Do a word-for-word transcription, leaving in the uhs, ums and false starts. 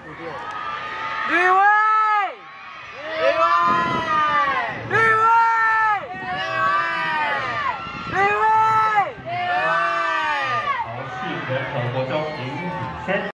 吕威，吕威，吕威，吕威，吕威，吕威。 好，幸福和国中赢三。